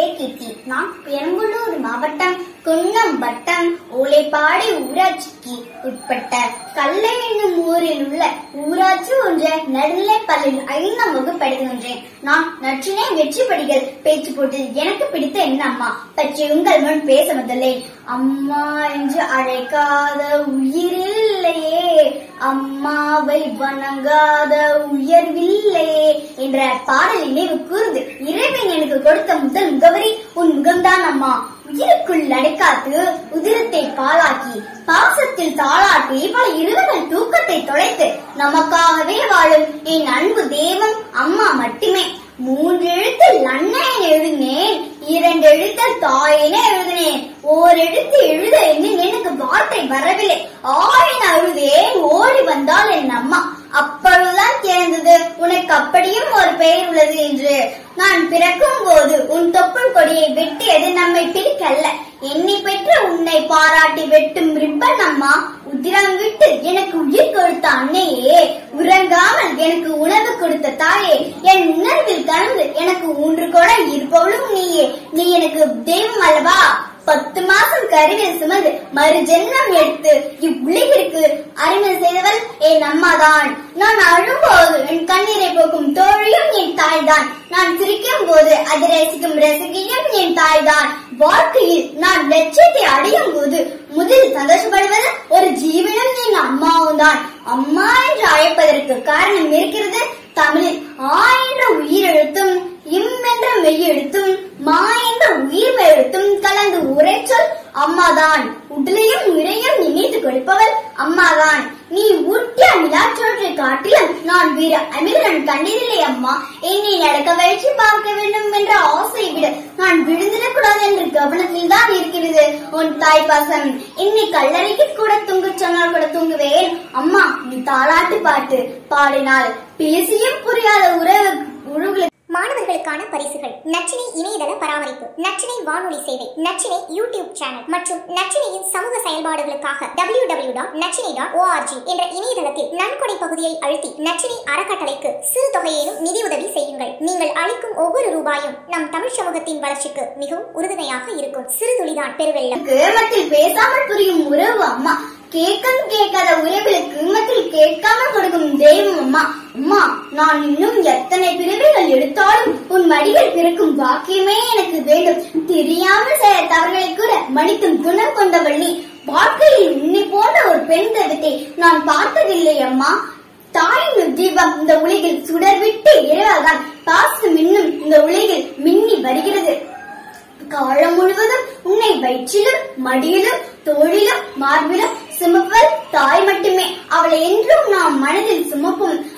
பெயர் கீர்த்தி. நான் பெரம்பலூர் மாவட்டம் குன்னம் வட்டம் ஓலைப்பாடி ஊராட்சிக்கு உட்பட்ட கல்லை என்னும் ஊரில் உள்ள ஊராட்சி ஒன்றிய நடுநிலைப்பள்ளியில் 5ஆம் வகுப்பு படிக்கின்றேன். நான் நற்றினை வெற்றி படிகள் பேச்சு போட்டியில் எனக்கு பிடித்த என் அம்மா பற்றி உங்கள் முன் பேச வந்துள்ளேன். அம்மா என்று அழைக்காத உயிரில்லையே, அம்மாவை வணங்காத உயர்வில்லையே என்ற பாடல் நினைவு கூர்ந்து இறைவன் எனக்கு கொடுத்த முதல் முகவரி உன் முகம்தான் அம்மா. உயிருக்குள் அடைக்காத்து உதிரத்தை பாலாக்கி பாசத்தில் தாளாட்டி பல இரவுகள் தூக்கத்தை தொலைத்து நமக்காகவே வாழும் என் அன்பு தெய்வம் அம்மா மட்டுமே. 3 எழுத்தில் அன்னையன் எழுதினேன், 2 எழுத்தில் தாயினை எழுதினேன், 1 எழுத்து எழுத எனக்கு வார்த்தை வரவில்லை. 1000 அழுதேன், ஓடி வந்தால் என் அம்மா. அப்பொழுதுதான் தெரிந்தது உனக்கு அப்படியும் ஒரு பெயர் உள்ளது என்று. நான் பிறக்கும் போது உன் தொப்புள் கொடியை வெட்டியது நம்மை பிடிக்கல்ல, என்னை பெற்ற உன்னை பாராட்டி வெட்டும் ரிப்பன் அம்மா. உதிரம் விட்டு எனக்கு உயிர் கொடுத்த அன்னையே, உறங்காமல் எனக்கு உணவு கொடுத்த தாயே, என் உணர்வில் கலந்து எனக்கு 3 கொடை இருப்பவளும் நீயே. நீ எனக்கு தெய்வம் அல்லவா. 10 மாசம் கருவில் சுமந்து மறு ஜென்மம் எடுத்து இவ்வுலகிற்கு அறிமுகம் செய்தவள் என் அம்மாதான். நான் அழும்போது என் கண்ணீரை போக்கும் தோழியும் என் தாய்தான். நான் சிரிக்கும் போது அது ரசிக்கும் ரசிகையும் என் தாய்தான். வாழ்க்கையில் நான் லட்சியத்தை அடையும் போது முதலில் சந்தோஷப்படுவது ஒரு ஜீவனும் என் அம்மாவும் தான். அம்மா என்று அழைப்பதற்கு காரணம் இருக்கிறது. தமிழில் ஆ என்ற உயிரெழுத்தும் இம் என்ற மெய்யெழுத்தும் மா என்ற உயிர் எழுத்தும் கலந்து ஒரே சொல் அம்மாதான். உடலையும் உயிரையும் நினைத்து கொடுப்பவள் அம்மாதான். நீ ஊட்டிய நிலாச்சோற்றை காட்டிலும் நான் வீர அமிர்தன் கண்டதில்லை அம்மா. என்னை நடக்க வைத்து பார்க்க வேண்டும் என்ற ஆசை விட நான் விழுந்திடக்கூடாது என்ற கவனத்தில் தான் இருக்கிறது உன் தாய் பாசம். என்னை கல்லறைக்கு கூட தூங்க சொன்னால் கூட தூங்குவேன். அம்மா நீ தாலாட்டு பாட்டு பாடினால் பேசியும் புரியாத உறவுகளுக்கு மாணவர்களுக்கான பரிசுகள்: நற்றினை இணையதள பராமரிப்பு, நற்றினை வானொலி சேவை, நற்றினை யூடியூப் சேனல் மற்றும் நற்றினையின் சமூக செயல்பாடுகளுக்காக www.nattrinai.org என்ற இணையதளத்தில் நன்கொடை பகுதியை அழுத்தி நற்றினை அறக்கட்டளைக்கு சிறு தொகையேனும் நிதியுதவி செய்யுங்கள். நீங்கள் அளிக்கும் ஒவ்வொரு ரூபாயும் நம் தமிழ் சமூகத்தின் வளர்ச்சிக்கு மிகவும் உறுதுணையாக இருக்கும். சிறு துளிதான் பெருவெள்ளம். கிராமத்தில் பேசாமல் புரியும் உறவு அம்மா. கேட்கும் கேட்காத உறவுகளுக்கு மத்தியில் கேட்காமல் கொடுக்கும் தெய்வம் அம்மா. அம்மா நான் இன்னும் எத்தனை பிறவிகள் எடுத்தாலும் உன் மடியில் பிறக்கும் பாக்கியமே எனக்கு வேண்டும். தெரியாமல் செய்த தவறுகளை கூட மன்னிக்கும் குணம் கொண்டவள் நீ. வாழ்க்கையில் உன்னை போன்ற ஒரு பெண் தெய்வத்தை நான் பார்த்ததில்லை அம்மா. தாயின் தீபம் இந்த உலகில் சுடர்விட்டு இரவாதான் பாசம் இன்னும் இந்த உலகில் மின்னி வருகிறது. காலம் முழுவதும் உன்னை வயிற்றிலும் மடியிலும் தோளிலும் மார்பிலும் சுமப்பவள் தாய் மட்டுமே. அவளை என்றும் நாம் மனதில் சுமப்போம்.